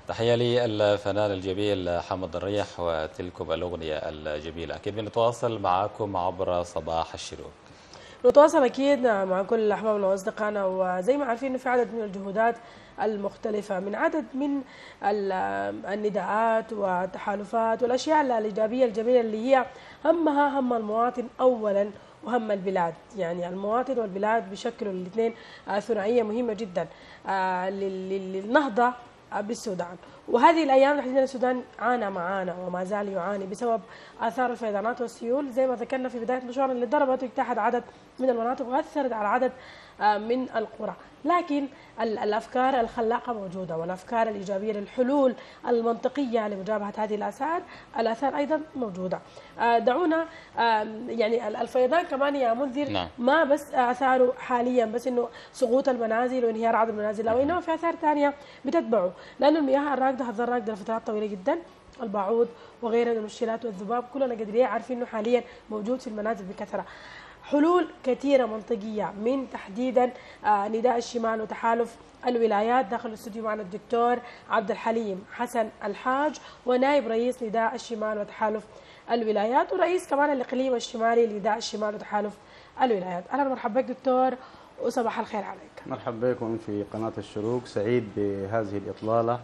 تحية للفنان الجميل حمد الريح وتلكم الأغنية الجميلة. أكيد بنتواصل معكم عبر صباح الشروق. نتواصل أكيد مع كل أحبابنا وأصدقائنا، وزي ما عارفين إنه في عدد من الجهودات المختلفة، من عدد من النداءات والتحالفات والأشياء الإيجابية الجميلة اللي هي همها هم المواطن أولا وهم البلاد. يعني المواطن والبلاد بيشكلوا الاثنين ثنائية مهمة جدا للنهضة بالسودان. وهذه الايام تحديدا السودان معانا وما زال يعاني بسبب اثار الفيضانات والسيول، زي ما ذكرنا في بدايه مشوارنا، اللي ضربت واجتاحت عدد من المناطق واثرت على عدد من القرى. لكن الافكار الخلاقه موجوده، والافكار الايجابيه للحلول المنطقيه لمجابهه هذه الاثار ايضا موجوده. دعونا يعني الفيضان كمان يا منذر ما بس اثاره حاليا بس انه سقوط المنازل وانهيار عدد المنازل، او انما في اثار ثانيه بتتبعه، لانه المياه الراكده هتظل راكده لفترات طويله جدا. البعوض وغيرها من المشكلات والذباب كلنا قادرين عارفين انه حاليا موجود في المنازل بكثره. حلول كثيره منطقيه، من تحديدا نداء الشمال وتحالف الولايات. داخل الاستوديو معنا الدكتور عبد الحليم حسن الحاج، ونائب رئيس نداء الشمال وتحالف الولايات، ورئيس كمان الاقليم الشمالي لنداء الشمال وتحالف الولايات. اهلا ومرحبا بك دكتور، وصباح الخير عليك. مرحبا بكم في قناه الشروق، سعيد بهذه الاطلاله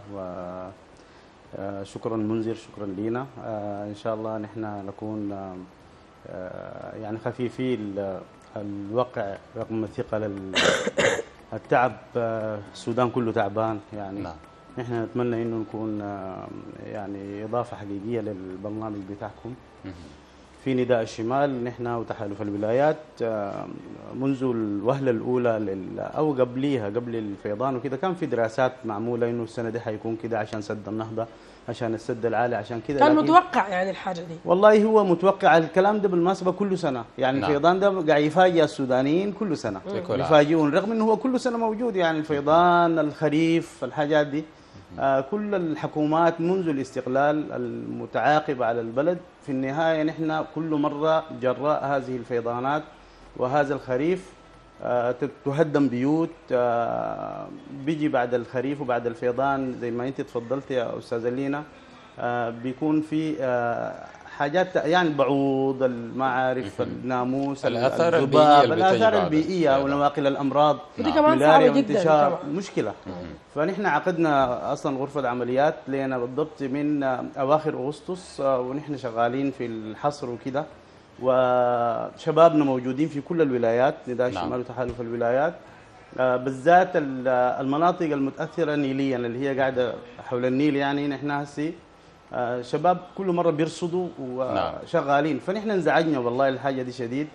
وشكرا منذر، شكرا لينا. ان شاء الله نحن نكون يعني خفيفي الوقع رغم ثقل التعب. السودان كله تعبان يعني. نحن نتمنى انه نكون يعني اضافه حقيقيه للبرنامج بتاعكم في نداء الشمال. نحن وتحالف الولايات منذ الوهله الاولى او قبليها، قبل الفيضان وكده، كان في دراسات معموله انه السنه دي حيكون كده عشان سد النهضه، عشان السد العالي، عشان كده. كان متوقع يعني الحاجه دي؟ والله هو متوقع. الكلام ده بالمناسبه كل سنه يعني. الفيضان ده قاعد يفاجئ السودانيين كل سنه، يفاجئون رغم انه هو كل سنه موجود. يعني الفيضان، الخريف، الحاجات دي كل الحكومات منذ الاستقلال المتعاقبه على البلد، في النهايه نحن كل مره جراء هذه الفيضانات وهذا الخريف تهدم بيوت. بيجي بعد الخريف وبعد الفيضان زي ما انت تفضلت يا استاذه لينا، بيكون في حاجات يعني البعوض، المعارف، الناموس، الذباب، الاثار البيئيه ونواقل الامراض، ودي كمان صعبه جدا مشكله. فنحن عقدنا اصلا غرفه عمليات لنا بالضبط من اواخر اغسطس، ونحن شغالين في الحصر وكده، وشبابنا موجودين في كل الولايات، نداء الشمال وتحالف الولايات، بالذات المناطق المتاثره نيليا اللي هي قاعده حول النيل. يعني نحن هسي شباب كل مره بيرصدوا وشغالين. فنحن انزعجنا والله الحاجه دي شديد،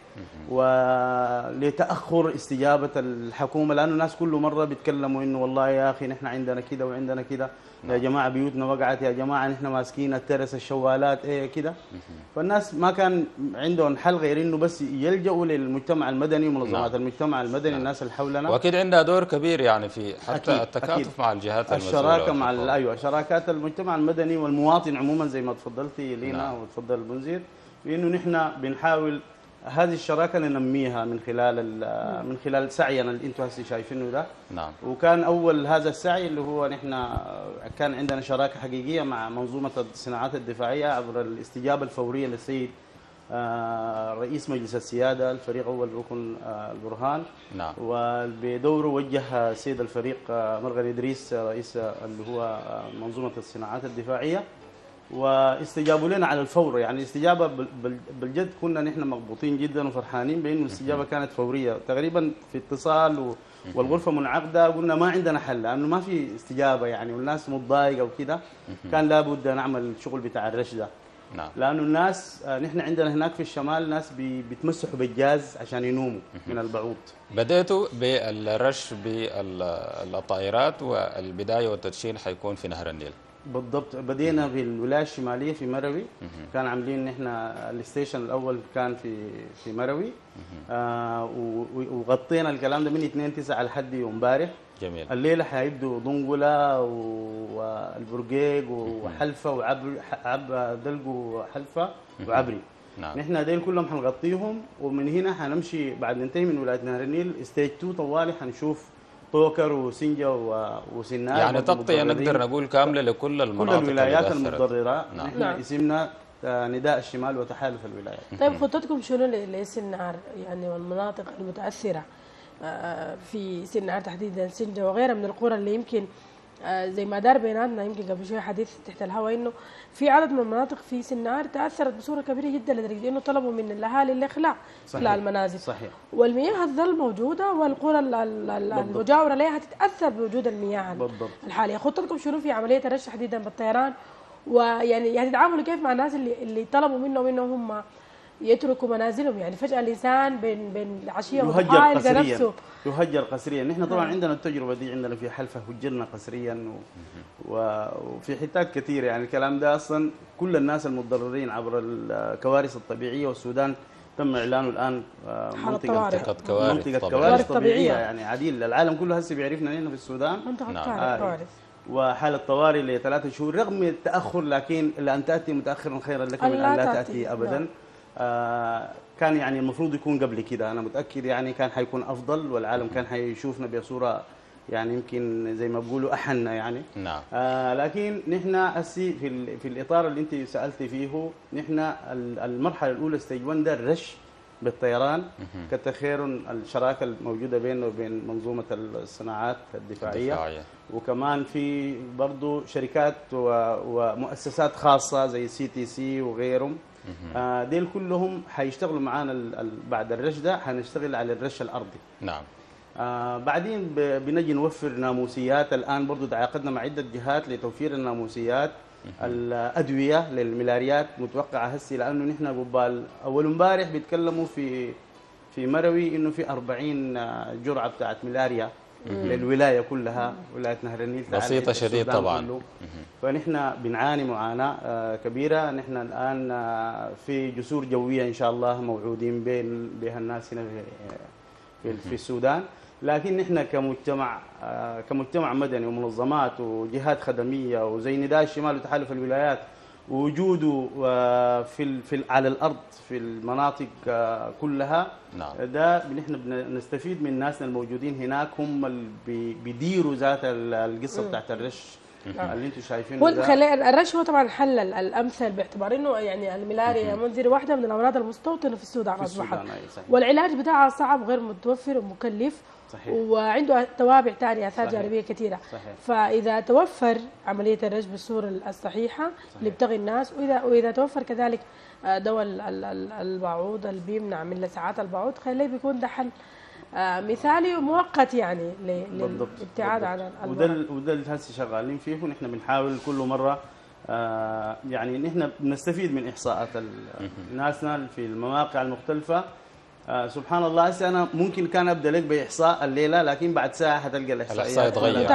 ولتاخر استجابه الحكومه، لانه الناس كل مره بيتكلموا انه والله يا اخي نحن عندنا كده وعندنا كده، يا جماعه بيوتنا وقعت، يا جماعه نحن ماسكين الترس، الشوالات، ايه كده. فالناس ما كان عندهم حل غير انه بس يلجؤوا للمجتمع المدني ومنظمات المجتمع المدني، الناس اللي حولنا. واكيد عندها دور كبير يعني في حتى التكاتف مع الجهات المسؤوله، الشراكه مع ايوه شراكات المجتمع المدني والمواطن عموما، زي ما تفضلتي لينا وتفضل المنذر، بانه نحن بنحاول هذه الشراكه ننميها من خلال سعينا اللي انتم هسه شايفينه ده. وكان اول هذا السعي اللي هو نحن كان عندنا شراكه حقيقيه مع منظومه الصناعات الدفاعيه عبر الاستجابه الفوريه للسيد رئيس مجلس السياده الفريق اول ركن البرهان. وبدوره وجه السيد الفريق مرغل ادريس رئيس اللي هو منظومه الصناعات الدفاعيه، واستجابوا لنا على الفور. يعني استجابه بالجد كنا نحن مضبوطين جدا وفرحانين بانه الاستجابه كانت فوريه تقريبا في اتصال، والغرفه منعقده. قلنا ما عندنا حل لانه ما في استجابه يعني، والناس متضايقه وكده. كان لابد نعمل الشغل بتاع الرش ده. لانه الناس نحن عندنا هناك في الشمال ناس بيتمسحوا بالجاز عشان ينوموا من البعوض. بدأتوا بالرش بالطائرات، والبدايه والتدشين حيكون في نهر النيل. بالضبط، بدينا في الولايه الشماليه في مروي. كان عاملين نحن الستيشن الاول كان في مروي، وغطينا الكلام ده من 2/9 لحد يوم امبارح. جميل. الليله حيبدوا ضنقله والبرقيق وحلفه دلق وحلفه وعبري. نحن ديل كلهم حنغطيهم، ومن هنا حنمشي بعد ننتهي من ولايه نهر النيل ستيج 2 طوالي حنشوف طوكر وسنجة وسنار. يعني تغطية نقدر نقول كاملة لكل كل المناطق الولايات اللي تأثرت. المتضررة. نعم. نحن نعم. اسمنا نداء الشمال وتحالف الولايات. طيب خطتكم شنو لسنار يعني والمناطق المتأثرة في سنار تحديدا سنجة وغيرها من القرى اللي يمكن زي ما دار بيناتنا يمكن قبل شويه حديث تحت الهواء انه في عدد من المناطق في سنار تاثرت بصوره كبيره جدا لدرجه انه طلبوا من الاهالي الاخلاء المنازل. صحيح. والمياه هتظل موجوده والقرى المجاوره لها تتاثر بوجود المياه بالضبط. الحاليه. خطتكم شنو في عمليه الرش تحديدا بالطيران؟ ويعني تتعاملوا كيف مع الناس اللي طلبوا منهم هم يتركوا منازلهم؟ يعني فجاه الانسان بين العشيه والضحى يلقى نفسه يهجر قسريا. نحن طبعا عندنا التجربه دي، عندنا في حلفه هجرنا قسريا وفي حتات كثيره. يعني الكلام ده اصلا كل الناس المتضررين عبر الكوارث الطبيعيه، والسودان تم اعلانه الان منطقه كوارث طبيعيه. يعني عديل العالم كله هسه بيعرفنا هنا في السودان كوارث وحالة طوارئ ل3 شهور رغم التأخر، لكن لأن تأتي متأخرا خيرا لك من أن لا تأتي أبدا. كان يعني المفروض يكون قبل كده، أنا متأكد يعني كان حيكون أفضل والعالم كان حيشوفنا بصورة يعني يمكن زي ما بيقولوا أحن يعني. نعم. لكن نحن هسي في الإطار اللي أنت سألتي فيه، نحن المرحلة الأولى ستيج 1 ده الرش بالطيران. كتر خير الشراكه الموجوده بينه وبين منظومه الصناعات الدفاعيه. وكمان في برضه شركات ومؤسسات خاصه زي CTC وغيرهم. ديل كلهم حيشتغلوا معانا بعد الرش ده، حنشتغل على الرش الارضي. نعم. بعدين بنجي نوفر ناموسيات. الان برضه تعاقدنا مع عده جهات لتوفير الناموسيات. الادويه للملاريات متوقعه هسي، لانه نحن قبال اول امبارح بيتكلموا في مروي انه في 40 جرعه بتاعت ملاريا للولايه كلها، ولايه نهر النيل بسيطه شديد طبعا. فنحن بنعاني معاناه كبيره. نحن الان في جسور جويه ان شاء الله موعودين بها الناس هنا في السودان. لكن نحن كمجتمع مدني ومنظمات وجهات خدميه وزي نداء الشمال وتحالف الولايات، وجوده على الارض في المناطق كلها. نعم. ده نحن بنستفيد من ناسنا الموجودين هناك، هم اللي بيديروا ذات القصه بتاعت الرش اللي انتم شايفينه. الرش هو طبعا الحل الامثل، باعتبار انه يعني الملاريا منذر واحده من الامراض المستوطنه في السودان اصبحت، والعلاج بتاعها صعب وغير متوفر ومكلف. صحيح. وعنده توابع ثانيه اثار جانبيه كثيره. صحيح. فاذا توفر عمليه الرش بالصوره الصحيحه اللي بتغي الناس، واذا توفر كذلك دواء البعوض اللي بيمنع من لسعات البعوض، خليه بيكون ده حل مثالي ومؤقت يعني للابتعاد عن وده اللي هسه شغالين فيه. ونحن بنحاول كل مره يعني نحن بنستفيد من احصاءات ناسنا في المواقع المختلفه. سبحان الله، هسه انا ممكن كان ابدا لك باحصاء الليله، لكن بعد ساعه حتلقى الاحصائيات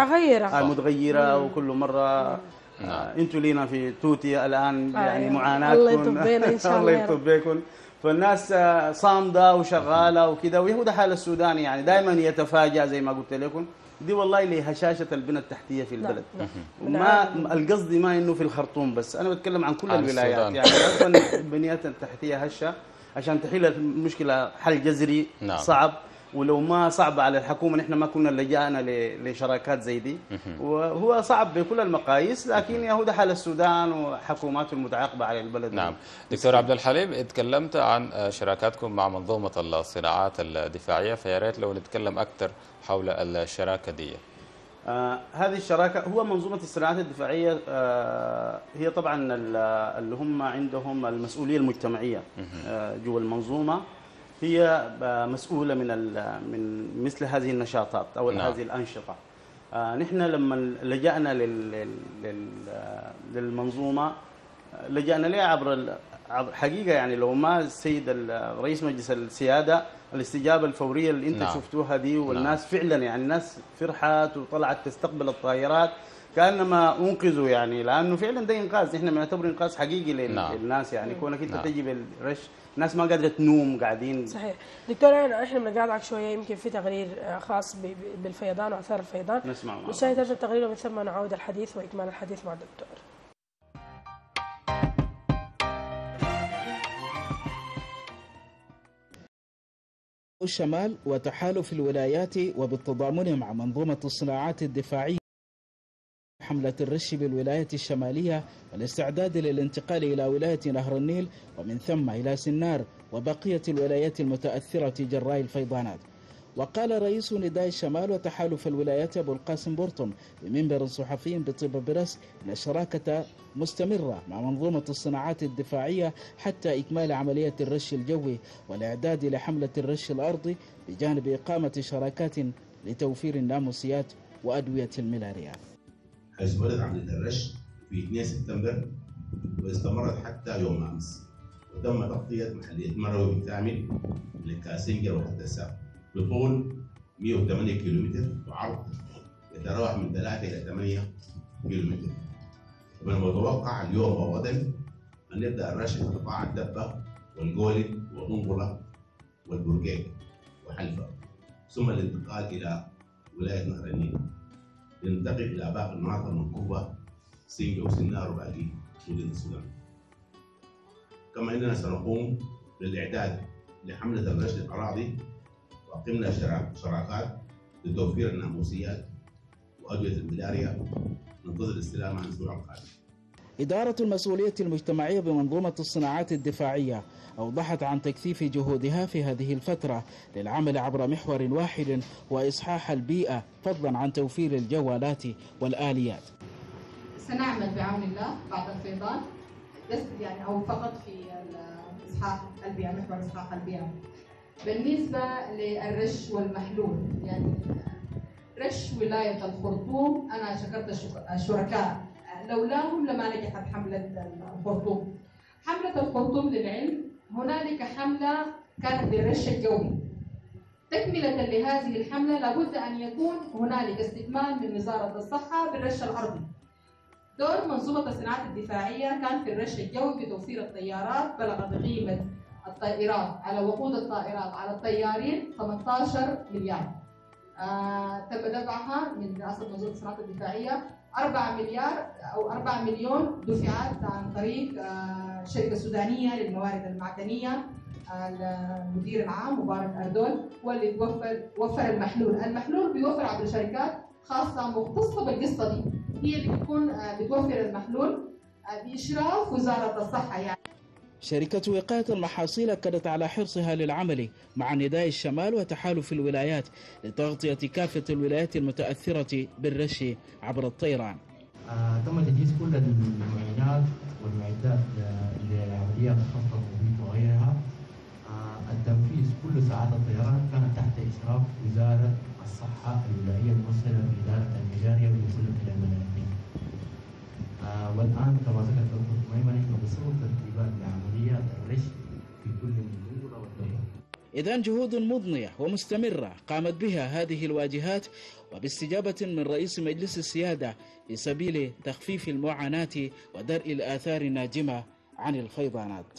متغيره وكل مره. انتوا لينا في توتي الان يعني معاناتكم. الله يطب بينا ان شاء الله. الله يطب بيكم. فالناس صامده وشغاله وكذا، وهو ده حال السوداني يعني دائما يتفاجأ زي ما قلت لكم. دي والله لهشاشه البنى التحتيه في البلد. وما القصد ما انه في الخرطوم بس، انا بتكلم عن كل الولايات. يعني اصلا البنيات التحتيه هشه عشان تحل المشكله حل جذري. نعم. صعب، ولو ما صعب على الحكومه نحن ما كنا لجأنا لشراكات زي دي. وهو صعب بكل المقاييس، لكن يهود حال السودان وحكوماته المتعاقبه على البلد. نعم. دكتور عبد الحليم، تكلمت عن شراكاتكم مع منظومه الصناعات الدفاعيه، فيا ريت لو نتكلم اكثر حول الشراكه دي. هذه الشراكه هو منظومه الصناعات الدفاعيه. هي طبعا اللي هم عندهم المسؤوليه المجتمعيه جوا المنظومه، هي مسؤولة من مثل هذه النشاطات أو نعم. هذه الأنشطة. نحن لما لجأنا للمنظومة لجأنا لها عبر حقيقة. يعني لو ما السيد رئيس مجلس السيادة الاستجابة الفورية اللي انت نعم. شفتوها دي، والناس نعم. فعلا يعني الناس فرحت وطلعت تستقبل الطائرات كانما انقذوا، يعني لانه فعلا ده انقاذ. احنا بنعتبره انقاذ حقيقي للناس. يعني كونك انت تجي بالرش، الناس ما قادره تنوم قاعدين. صحيح. دكتور، احنا بنقاطعك شويه، يمكن في تقرير خاص بالفيضان واثار الفيضان، نسمع. نشاهد هذا التقرير ومن ثم نعود الحديث واكمال الحديث مع الدكتور. الشمال وتحالف الولايات وبالتضامن مع منظومة الصناعات الدفاعية حملة الرش بالولايات الشمالية والاستعداد للانتقال إلى ولاية نهر النيل ومن ثم إلى سنار وبقية الولايات المتأثرة جراء الفيضانات. وقال رئيس نداء الشمال وتحالف الولايات أبو القاسم بورتم بمنبر صحفي بطيبة برس أن الشراكة مستمرة مع منظومة الصناعات الدفاعية حتى إكمال عملية الرش الجوي والإعداد لحملة الرش الأرضي بجانب إقامة شراكات لتوفير الناموسيات وأدوية الملاريا. حيث بدأت عملية الرش في 2 سبتمبر واستمرت حتى يوم أمس، وتم تغطية محلية مروي بالكامل لكاسنجر وحدثاء بطول 108 كيلومتر وعرض يتراوح من 3 إلى 8 كيلومتر. ومن المتوقع اليوم أو غدا أن يبدأ الرش في قطاع الدبة والجولد وطنبلة والبرقيق وحلفة، ثم الانتقال إلى ولاية نهر النيل، ننتقل إلى باقي المناطق المنكوبة سنجة وسنار وباقي مدن السودان. كما أننا سنقوم بالإعداد لحملة الرش للأراضي، وقمنا شراكات لتوفير الناموسيات وأدوية الملاريا، ننتظر الاستلام عن الأسبوع القادم. إدارة المسؤولية المجتمعية بمنظومة الصناعات الدفاعية أوضحت عن تكثيف جهودها في هذه الفترة للعمل عبر محور واحد وإصحاح البيئة فضلا عن توفير الجوالات والآليات. سنعمل بعون الله بعد الفيضان يعني أو فقط في إصحاح البيئة، محور إصحاح البيئة. بالنسبة للرش والمحلول، يعني رش ولاية الخرطوم أنا شكرت الشركاء، لولاهم لما نجحت حملة الخرطوم. حملة الخرطوم للعلم هنالك حملة كانت للرش الجوي. تكملة لهذه الحملة لابد أن يكون هنالك استكمال من وزارة الصحة بالرش الأرضي. دور منظومة الصناعات الدفاعية كان في الرش الجوي بتوفير الطيارات، بلغت قيمة الطائرات على وقود الطائرات على الطيارين 18 مليار. تم دفعها من رئاسة منظومة الصناعات الدفاعية 4 مليار أو 4 مليون دفعات عن طريق الشركة السودانية للموارد المعدنية، المدير العام مبارك أردول، واللي وفر المحلول. المحلول بيوفر عبر شركات خاصة مختصة بالقصة دي، هي اللي بتكون بتوفر المحلول بإشراف وزارة الصحة. يعني شركة وقاية المحاصيل أكدت على حرصها للعمل مع نداء الشمال وتحالف الولايات لتغطية كافة الولايات المتأثرة بالرش عبر الطيران. تم تجهيز كل المعينات والمعدات لعمليات الخفض المبيد وغيرها. التنفيذ كل ساعات الطيران كانت تحت إشراف وزارة الصحة الولاية الممثلة بإدارة المجارية والوصول إلى الملايين. والآن كما ذكرت الدكتور ميمن نحن بصدد ترتيبات لعمليات الرش في كل المنطقة والدولة. إذن جهود مضنية ومستمرة قامت بها هذه الواجهات وباستجابة من رئيس مجلس السيادة لسبيل تخفيف المعاناة ودرء الآثار الناجمة عن الفيضانات.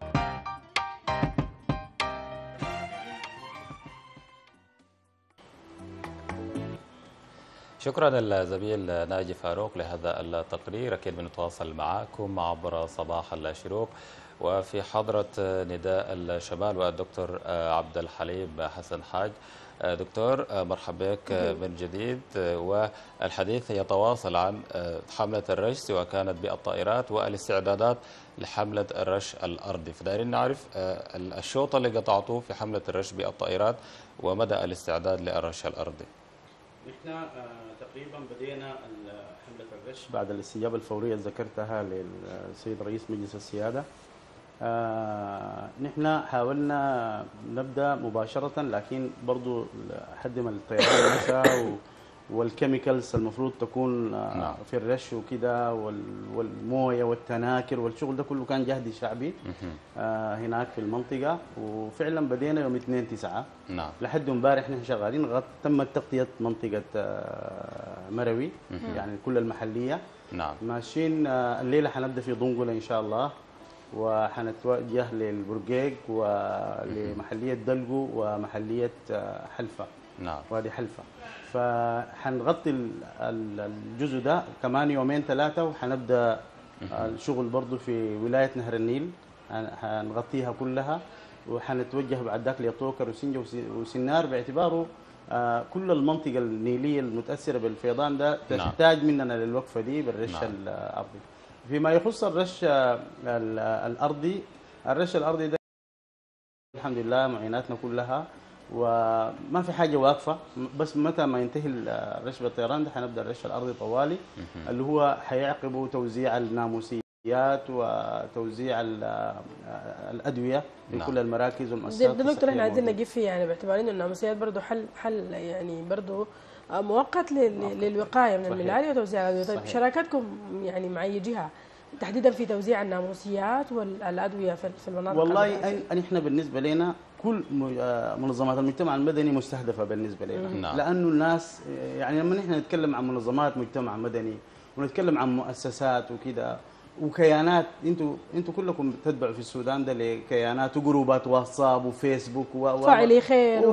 شكرا للزميل ناجي فاروق لهذا التقرير. أكيد بنتواصل معكم عبر صباح الشروق وفي حضرة نداء الشمال والدكتور عبد الحليم حسن حاج. دكتور مرحبا بك من جديد، والحديث يتواصل عن حملة الرش سواء كانت بالطائرات والاستعدادات لحملة الرش الأرضي، فدايرين نعرف الشوط اللي قطعتوه في حملة الرش بالطائرات ومدى الاستعداد للرش الأرضي. نحن تقريبا بدينا حملة الرش بعد الاستجابة الفورية اللي ذكرتها للسيد رئيس مجلس السيادة. نحن حاولنا نبدأ مباشرة، لكن برضو حد ما الطيران نفسها والكيميكالز المفروض تكون في الرش وكده والمويه والتناكر والشغل ده كله كان جهدي شعبي هناك في المنطقة. وفعلا بدينا يوم 2/9 لحد امبارح نحن شغالين. تمت تغطية منطقة مروي يعني كل المحلية. ماشيين الليلة حنبدأ في ضنقلة إن شاء الله، وحنتوجه للبرقيق ولمحلية دلقو ومحلية حلفة. وادي حلفة. فحنغطي الجزء ده كمان 2-3، وحنبدأ الشغل برضو في ولاية نهر النيل حنغطيها كلها. وحنتوجه بعد ذاك لطوكر وسنجة وسنار، باعتباره كل المنطقة النيلية المتأثرة بالفيضان ده تحتاج مننا للوقفة دي بالرش الأرضي. فيما يخص الرش الأرضي، الرش الأرضي ده الحمد لله معيناتنا كلها وما في حاجة واقفة، بس متى ما ينتهي الرش بالطيران ده حنبدأ الرش الأرضي طوالي، اللي هو حيعقبه توزيع الناموسيات وتوزيع الأدوية في كل المراكز والمؤسسات. ده دكتور احنا عايزين نجيب فيه، يعني باعتبار انه الناموسيات برضه حل يعني برضه مؤقت للوقاية من الملاريا وتوزيع الأدوية. طيب شراكتكم يعني مع أي جهة تحديدا في توزيع الناموسيات والأدوية في المناطق؟ والله احنا بالنسبة لنا كل منظمات المجتمع المدني مستهدفة بالنسبة لنا، لأنه الناس يعني لما نحن نتكلم عن منظمات مجتمع مدني ونتكلم عن مؤسسات وكذا وكيانات، انتوا كلكم تتبعوا في السودان ده لكيانات وجروبات واتساب وفيسبوك فاعلي خير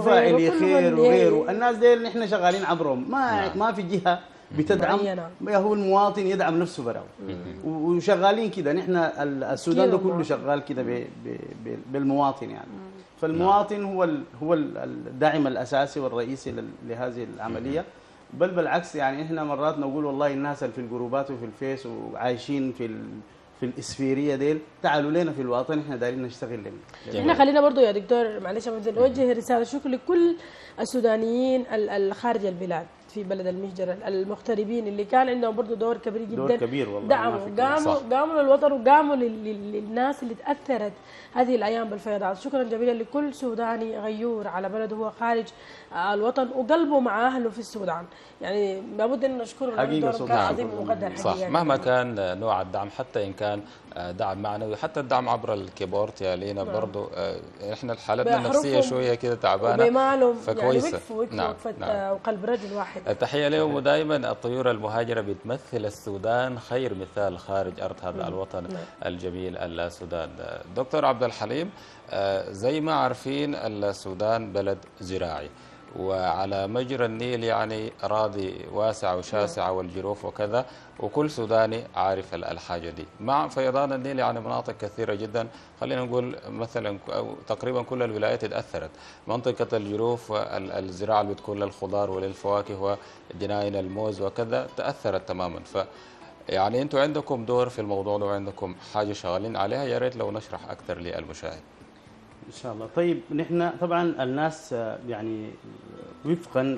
وغيره. الناس دي نحن شغالين عبرهم، ما في جهة بتدعم، هو المواطن يدعم نفسه براو وشغالين كده. نحن السودان ده كله شغال كده بالمواطن يعني. فالمواطن هو الداعم الاساسي والرئيسي لهذه العمليه. بل بالعكس يعني احنا مرات نقول والله الناس اللي في الجروبات وفي الفيس وعايشين في الاسفيريه ديل تعالوا لنا في الوطن، احنا دايرين نشتغل لنا. احنا خلينا برضو يا دكتور معلش نوجه رساله شكر لكل السودانيين الخارج البلاد في بلد المهجر المغتربين اللي كان عندهم برضه دور كبير جدا، دور كبير والله، دعموا قاموا للوطن وقاموا للناس اللي تاثرت هذه الايام بالفيضان. شكرا جزيلا لكل سوداني غيور على بلده هو خارج الوطن وقلبه مع اهله في السودان، يعني لابد ان نشكره حقيقه دور عظيم ومقدر. صح يعني. مهما كان نوع الدعم، حتى ان كان دعم معنوي، حتى الدعم عبر الكيبورد يا لينا برضه احنا حالتنا النفسيه شويه كده تعبانه فكويسه. نعم. وقلب رجل واحد. تحية لهم. ودائما الطيور المهاجرة بتمثل السودان خير مثال خارج أرض هذا الوطن الجميل السودان. دكتور عبد الحليم، زي ما عارفين السودان بلد زراعي وعلى مجرى النيل، يعني أراضي واسعة وشاسعة والجروف وكذا، وكل سوداني عارف الحاجة دي. مع فيضان النيل يعني مناطق كثيرة جدا، خلينا نقول مثلا أو تقريبا كل الولايات اتأثرت. منطقة الجروف الزراعة اللي بتكون للخضار وللفواكه وجناين الموز وكذا تأثرت تماما. يعني أنتم عندكم دور في الموضوع ده وعندكم حاجة شغالين عليها، يا ريت لو نشرح أكثر للمشاهد. إن شاء الله. طيب نحن طبعا الناس يعني وفقا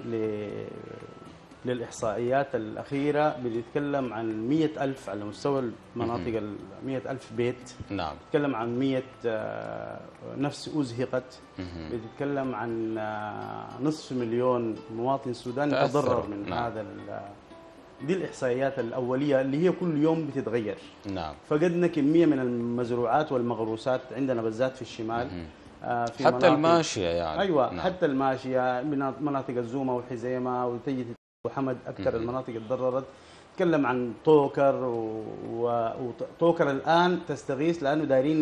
للإحصائيات الأخيرة بنتكلم عن 100,000 على مستوى المناطق 100,000 بيت. نعم. بنتكلم عن 100 نفس أزهقت. بنتكلم عن نصف مليون مواطن سوداني تضرر من هذا. دي الإحصائيات الأولية اللي هي كل يوم بتتغير. نعم. فقدنا كمية من المزروعات والمغروسات عندنا بالذات في الشمال. في حتى الماشية يعني. أيوة. نعم. حتى الماشية مناطق الزومة والحزيمة وتجد وحمد أكثر المناطق تضررت. تكلم عن طوكر وطوكر الآن تستغيث لأنه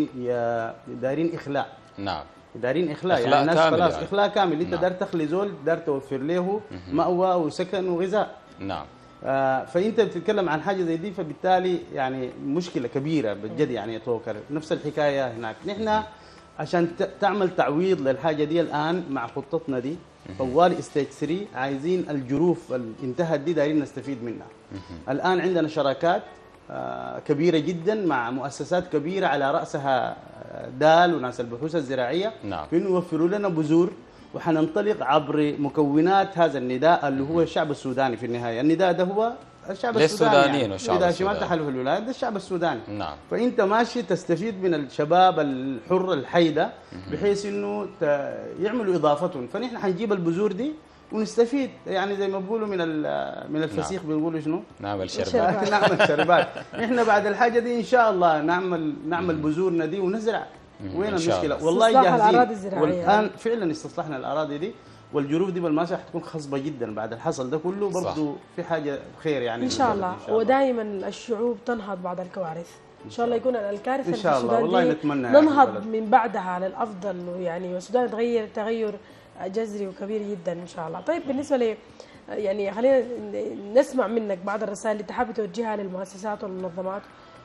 دايرين إخلاء. نعم. دايرين إخلاء يعني الناس خلاص يعني. إخلاء كامل. أنت نعم. دار تخلي زول، دار توفر له مأوى وسكن وغذاء. نعم. فانت بتتكلم عن حاجه زي دي، فبالتالي يعني مشكله كبيره بجد يعني. توكر نفس الحكايه هناك. نحن عشان تعمل تعويض للحاجه دي الان مع خطتنا دي طوال ستيج 3 عايزين الجروف اللي انتهت دي دايرين نستفيد منها. الان عندنا شراكات كبيره جدا مع مؤسسات كبيره على راسها دال وناس البحوث الزراعيه. نعم. في انه يوفروا لنا بذور، وحننطلق عبر مكونات هذا النداء اللي هو الشعب السوداني. في النهايه النداء ده هو الشعب السوداني يعني. إذا شمال تحالف الولايات ده الشعب السوداني. نعم. فانت ماشي تستفيد من الشباب الحر الحي ده بحيث انه يعملوا اضافتهم. فنحن حنجيب البذور دي ونستفيد، يعني زي ما بيقولوا من الفسيخ. نعم. بيقولوا شنو؟ نعمل شربات. نعمل شربات. احنا بعد الحاجه دي ان شاء الله نعمل بذورنا دي ونزرع. وين المشكله؟ والله جاهزين. والان فعلا استصلحنا الاراضي دي، والجروف دي بالماشي حتكون خصبه جدا بعد الحصل ده كله. برضه في حاجه خير يعني ان شاء الله. ودائما الشعوب تنهض بعد الكوارث. ان شاء الله يكون الكارثه ان شاء الله والله نتمنى ننهض من بعدها للافضل، يعني والسودان يتغير تغير جذري وكبير جدا ان شاء الله. طيب بالنسبه لي يعني خلينا نسمع منك بعض الرسائل اللي تحب توجهها للمؤسسات والمنظمات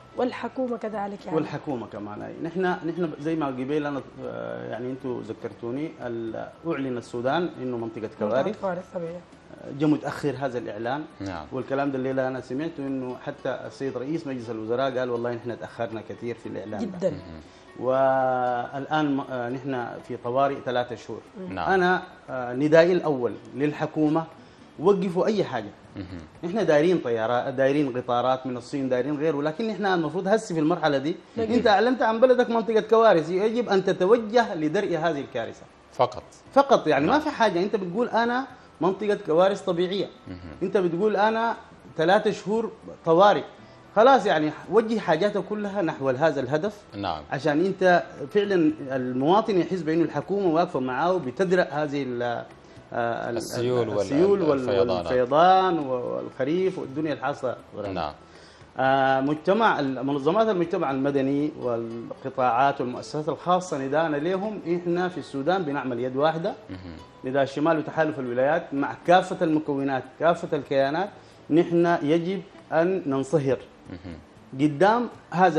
والحكومة كذلك يعني. والحكومة كمان أي. نحن زي ما قبيل أنا يعني أنتم ذكرتوني أعلن السودان إنه منطقة كوارث طبيعية. جاء متأخر هذا الإعلان. نعم. والكلام ده الليلة أنا سمعته إنه حتى السيد رئيس مجلس الوزراء قال والله نحن تأخرنا كثير في الإعلان جدا. والآن نحن في طوارئ 3 شهور. نعم. أنا ندائي الأول للحكومة وقفوا أي حاجة. نحن دايرين طيارات، دايرين قطارات من الصين، دايرين غيره، ولكن نحن المفروض هسه في المرحلة دي أنت أعلنت عن بلدك منطقة كوارث، يجب أن تتوجه لدرء هذه الكارثة فقط يعني. ما في حاجة أنت بتقول أنا منطقة كوارث طبيعية، أنت بتقول أنا 3 شهور طوارئ، خلاص يعني وجه حاجاته كلها نحو هذا الهدف. نعم. عشان أنت فعلا المواطن يحس بأنه الحكومة واقفة معه بتدرأ هذه السيول والفيضان والخريف والدنيا الحاصلة. نعم. منظمات المجتمع المدني والقطاعات والمؤسسات الخاصة نداءنا لهم، إحنا في السودان بنعمل يد واحدة، نداء الشمال وتحالف الولايات مع كافة المكونات كافة الكيانات. نحن يجب أن ننصهر قدام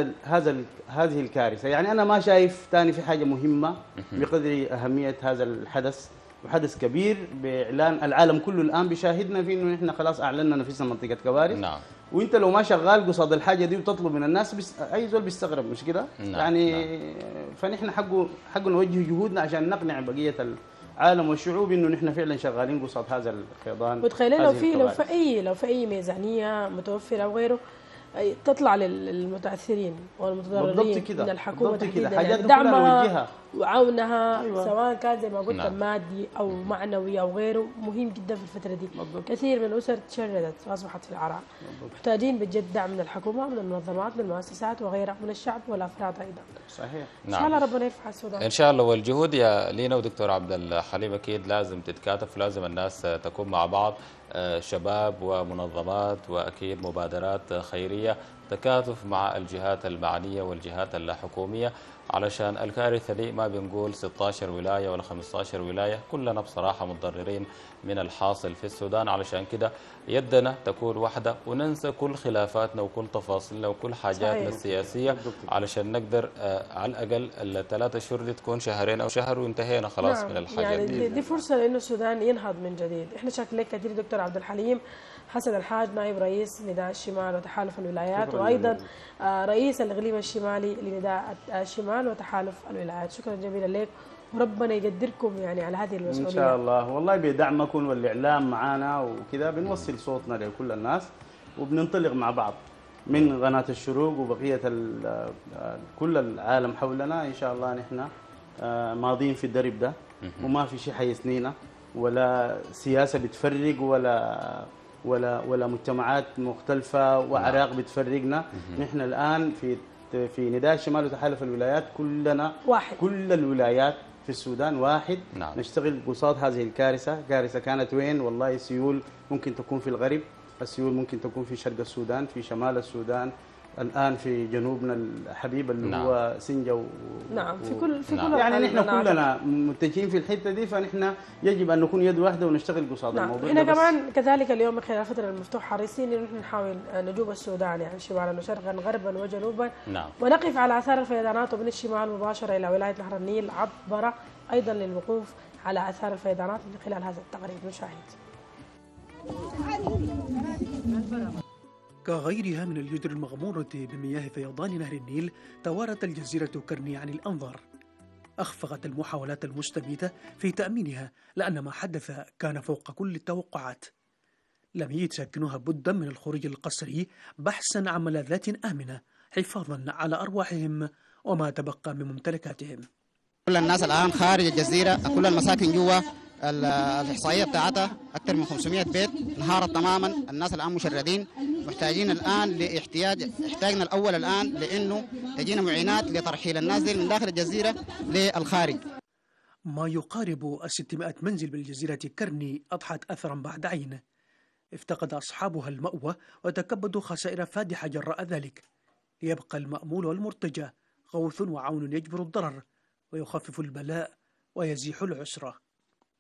هذه الكارثة. يعني أنا ما شايف ثاني في حاجة مهمة بقدر أهمية هذا الحدث، وحدث كبير بإعلان العالم كله الآن بيشاهدنا فيه إنه نحن خلاص أعلنا نفسنا منطقة كوارث. نعم. وانت لو ما شغال قصاد الحاجه دي وتطلب من الناس اي زول بيستغرب، مش كده؟ نعم. يعني نعم. فنحن حقه نوجه جهودنا عشان نقنع بقيه العالم والشعوب انه نحن فعلا شغالين قصاد هذا الفيضان. وتخيلين لو في اي ميزانيه متوفره او غيره تطلع للمتاثرين والمتضررين من الحكومه تحديدا، دعمها وعونها. أيوة. سواء كان زي ما قلت نعم. مادي او معنوي او غيره، مهم جدا في الفتره دي. بالضبط. كثير من الاسر تشردت واصبحت في العراء. محتاجين بجد دعم من الحكومه، من المنظمات، من المؤسسات وغيرها، من الشعب والافراد ايضا. صحيح. ان شاء الله ربنا يرفع السودان ان شاء الله. والجهود يا لينا ودكتور عبد الحليم اكيد لازم تتكاتف، ولازم الناس تكون مع بعض، شباب ومنظمات واكيد مبادرات خيريه، تكاتف مع الجهات المعنيه والجهات الحكوميه، علشان الكارثه دي ما بنقول 16 ولايه ولا 15 ولايه، كلنا بصراحه متضررين من الحاصل في السودان. علشان كده يدنا تكون واحده وننسى كل خلافاتنا وكل تفاصيلنا وكل حاجاتنا السياسيه، علشان نقدر على الاقل ال3 شهور دي تكون شهرين او شهر وانتهينا خلاص. نعم. من الحاجات يعني دي فرصه لانه السودان ينهض من جديد. احنا شاكرين كثير دكتور عبد الحليم حسن الحاج، نائب رئيس نداء الشمال وتحالف الولايات، وايضا رئيس الاقليم الشمالي لنداء الشمال وتحالف الولايات. شكرا جزيلا لك، وربنا يقدركم يعني على هذه المسؤوليه ان شاء الله. والله بدعمكم والاعلام معنا وكذا بنوصل صوتنا لكل الناس، وبننطلق مع بعض من قناه الشروق وبقيه كل العالم حولنا. ان شاء الله نحن ماضيين في الدرب ده، وما في شيء حيسنينا، ولا سياسه بتفرق ولا مجتمعات مختلفة وأعراق بتفرقنا. نحن الآن في نداء الشمال وتحالف الولايات كلنا واحد، كل الولايات في السودان واحد. نعم. نشتغل قصاد هذه الكارثة. كارثة كانت وين؟ والله سيول ممكن تكون في الغرب، السيول ممكن تكون في شرق السودان، في شمال السودان، الآن في جنوبنا الحبيب اللي نعم. هو سنجا نعم في كل نعم. يعني نحن كلنا متجهين في الحته دي، فنحن يجب ان نكون يد واحده ونشتغل قصاد نعم. الموضوع. احنا كمان كذلك اليوم من خلال الفتره المفتوحه حريصين انه نحاول نجوب السودان يعني شمالا وشرقا غربا وجنوبا. نعم. ونقف على اثار الفيضانات ومن الشمال مباشره الى ولايه نهر النيل عبر ايضا للوقوف على اثار الفيضانات من خلال هذا التقرير. نشاهد. كغيرها من الجزر المغمورة بمياه فيضان نهر النيل، توارت الجزيرة كرني عن الأنظار. أخفقت المحاولات المستميتة في تأمينها، لأن ما حدث كان فوق كل التوقعات. لم يجد ساكنوها بدا من الخروج القسري بحثا عن ملاذات آمنة حفاظا على أرواحهم وما تبقى من ممتلكاتهم. كل الناس الآن خارج الجزيرة، كل المساكن جوا الإحصائية بتاعتها أكثر من 500 بيت انهارت تماما. الناس الآن مشردين، محتاجين الآن احتاجنا الأول الآن لأنه تجينا معينات لترحيل الناس دي من داخل الجزيرة للخارج. ما يقارب 600 منزل بالجزيرة كرني أضحت أثرا بعد عين. افتقد أصحابها المأوى وتكبدوا خسائر فادحة جراء ذلك. ليبقى المأمول والمرتجى غوث وعون يجبر الضرر ويخفف البلاء ويزيح العسرة.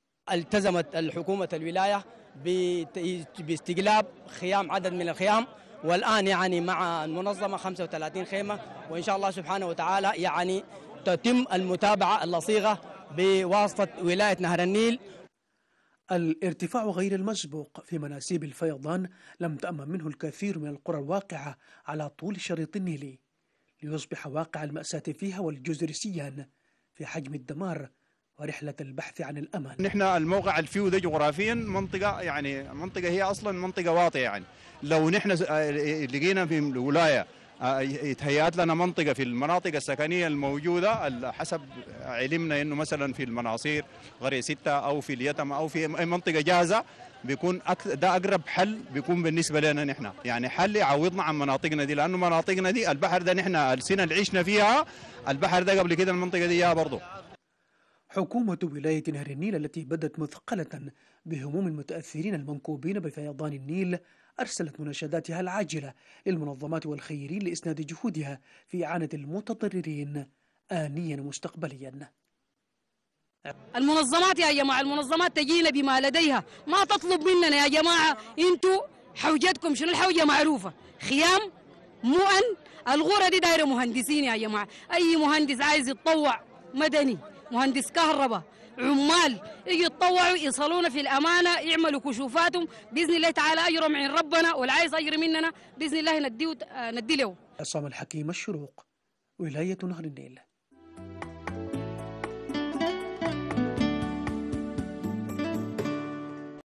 التزمت الحكومة الولاية باستقلاب خيام عدد من الخيام والآن يعني مع المنظمة 35 خيمة، وإن شاء الله سبحانه وتعالى يعني تتم المتابعة اللصيغة بواسطة ولاية نهر النيل. الارتفاع غير المسبوق في مناسيب الفيضان لم تأمن منه الكثير من القرى الواقعة على طول الشريط النيلي، ليصبح واقع المأساة فيها والجزر سيان في حجم الدمار ورحلة البحث عن الأمان. نحن الموقع الفيو ده جغرافيا منطقة هي أصلا منطقة واطية، يعني لو نحن لقينا في الولاية يتهيأت لنا منطقة في المناطق السكنية الموجودة، حسب علمنا إنه مثلا في المناصير قرية 6 أو في اليتم أو في أي منطقة جاهزة، بيكون ده أقرب حل بيكون بالنسبة لنا نحن، يعني حل يعوضنا عن مناطقنا دي، لأنه مناطقنا دي البحر ده نحن السنة اللي عشنا فيها البحر ده قبل كده المنطقة دي جاها برضه. حكومة ولاية نهر النيل التي بدت مثقلة بهموم المتأثرين المنكوبين بفيضان النيل أرسلت مناشداتها العاجلة للمنظمات والخيرين لإسناد جهودها في إعانة المتضررين آنيا مستقبليا. المنظمات يا جماعة، المنظمات تجينا بما لديها، ما تطلب مننا يا جماعة انتوا حوجتكم شنو؟ الحوجة معروفة، خيام، مؤن، الغورة دي دايرة مهندسين يا جماعة، أي مهندس عايز يتطوع مدني، مهندس كهرباء، عمال يجي يتطوعوا يصلونا في الأمانة، يعملوا كشوفاتهم بإذن الله تعالى أجرهم عند ربنا، والعايز أجر مننا بإذن الله ندي له. عصام الحكيم، الشروق، ولاية نهر النيل.